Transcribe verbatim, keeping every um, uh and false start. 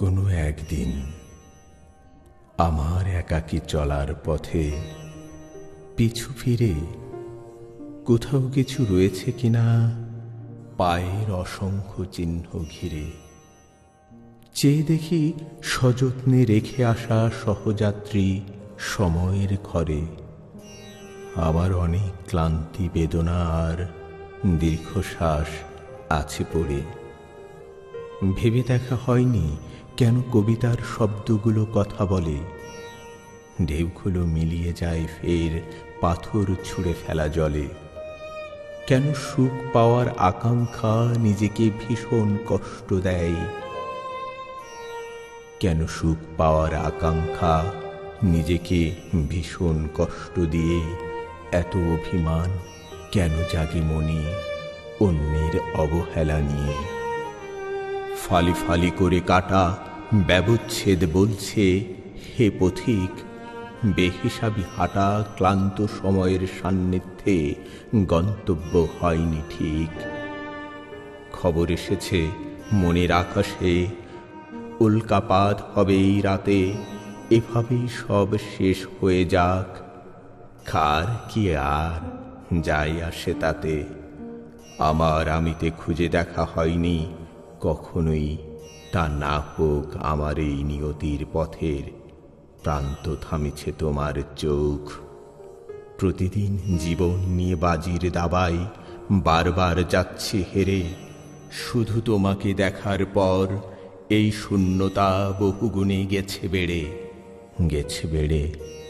কোনো একদিন আমার একাকী চলার পথে পিছু ফিরে কোথাও কিছু রয়েছে কিনা পায়ের অসংখ্য চিহ্ন ঘিরে চেয়ে দেখি সযত্নে রেখে আসা সহযাত্রী সময়ের ঘরে আমার অনেক ক্লান্তি বেদনা আর দীর্ঘশ্বাস আছে পড়ে। ভেবে দেখা হয়নি কেন কবিতার শব্দগুলো কথা বলে, ঢেউগুলো মিলিয়ে যায় ফের পাথর ছুঁড়ে ফেলা জলে। কেন সুখ পাওয়ার আকাঙ্ক্ষা নিজেকে ভীষণ কষ্ট দেয়, কেন সুখ পাওয়ার আকাঙ্ক্ষা নিজেকে ভীষণ কষ্ট দিয়ে এত অভিমান কেন জাগে মনে অন্যের অবহেলা নিয়ে। ফালি ফালি করে কাটা ব্যবচ্ছেদ বলছে, হে পথিক বেহিসাবি হাঁটা ক্লান্ত সময়ের সান্নিধ্যে গন্তব্য হয়নি ঠিক। খবর এসেছে মনের আকাশে উল্কাপাত হবে এই রাতে, এভাবেই সব শেষ হয়ে যাক, কার কি আর যাই আসে তাতে। আমার আমিতে খুঁজে দেখা হয়নি কখনোই, তা না হোক আমার এই নিয়তির পথের প্রান্ত থামিছে তোমার চোখ। প্রতিদিন জীবন নিয়ে বাজির দাবায় বারবার যাচ্ছে হেরে, শুধু তোমাকে দেখার পর এই শূন্যতা বহুগুণে গেছে বেড়ে, গেছে বেড়ে।